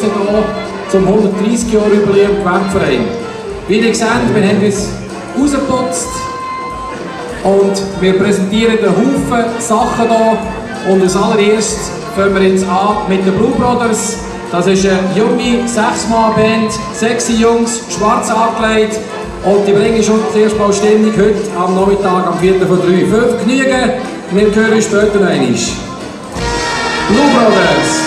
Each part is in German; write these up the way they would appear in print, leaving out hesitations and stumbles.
hier zum 130-Jahr-Jubiläum Gewerbeverein. Wie ihr seht, wir haben uns rausgeputzt und wir präsentieren einen Haufen Sachen hier. Und als allererstes fangen wir jetzt an mit den Blue Brothers. Das ist eine junge 6-Mann-Band, sexy Jungs, schwarz angelegt. Und die bringen schon das erste Mal Stimmung heute am Nachmittag, am 4. von 3. Viel Vergnügen, wir hören uns später noch einmal. Blue Brothers.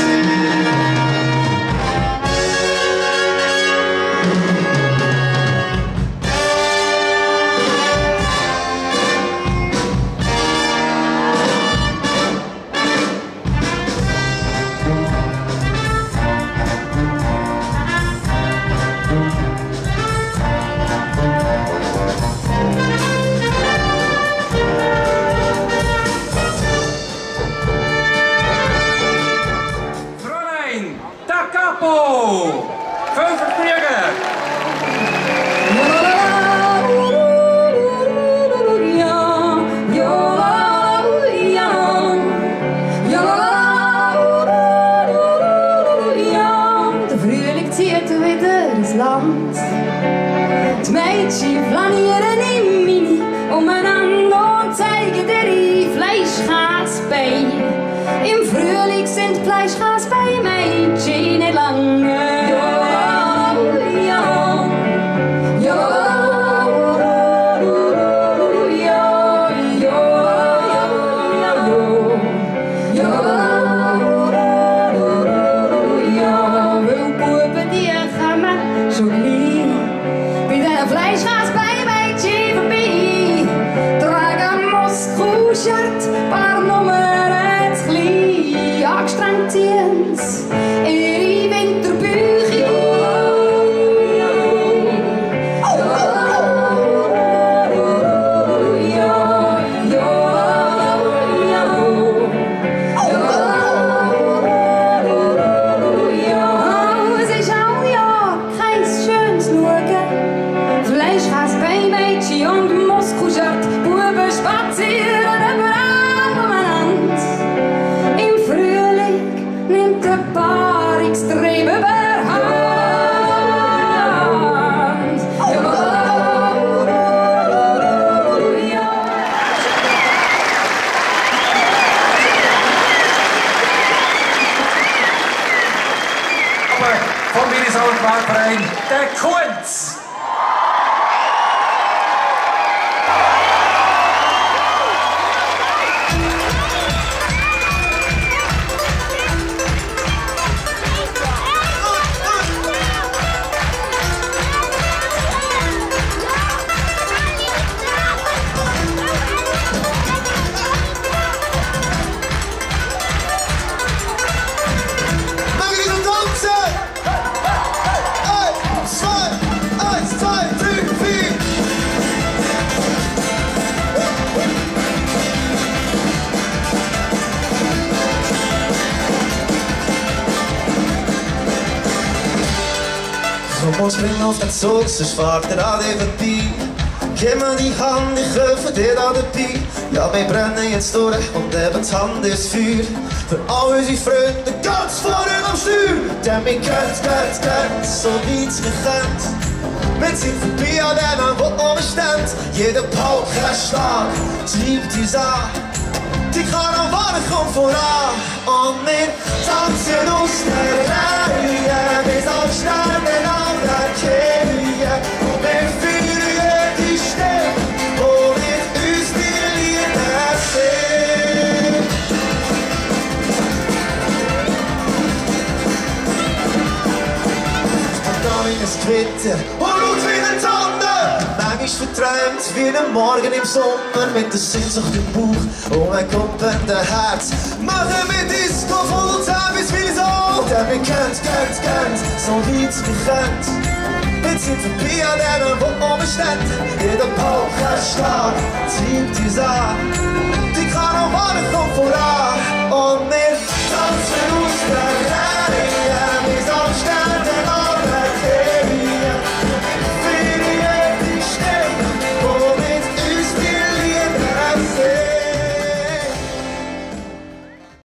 Die Mädchen flanieren im Mini umeinander und zeigen ihre Fleischkäsebeine. Im Frühling sind Fleischkäsebeine-Mädchen nicht lange. Paar Nummern zu klein, angestrengt ziehen's ihre Winterbücher. Es ist auch ja kein schönes Schauen. Fleischkäse-Mädchen und Moskau-Shirt, Buben spazieren. Extrem überhand. Aber vom Minnesota Gewerbeverein, der Kunz! Komm, spring auf den Zug, sonst fährt er an dir vorbei. Gib mir die Hand, ich helfe dir da dabei. Ja, wir brennen jetzt durch und eben die Hand ins Feuer. Für all unsere Freunde ganz vorne am Steuer. Denn wir gehen, so weit es wir können. Wir sind vorbei an denen, wo oben stehen. Jeder Paukenschlag treibt uns an. Die Karawane kommt voran und wir tanzen aus der Reihe bis auf Sterne an der Kehle. Und wir fühlen die Stelle, wo wir uns die Liebe sehen. Spontan in das Gewitter und laut wie ein Thunder. Manchmal verträumt wie ein Morgen im Sommer mit der Sehnsucht im Bauch und ein kuppelndes Herz. Machen wir Disco von uns an bis wir so. Denn wir gehen, so weit es wir können. Wir sind vorbei an denen, wo oben stehen. Jeder Paukenschlag treibt uns an.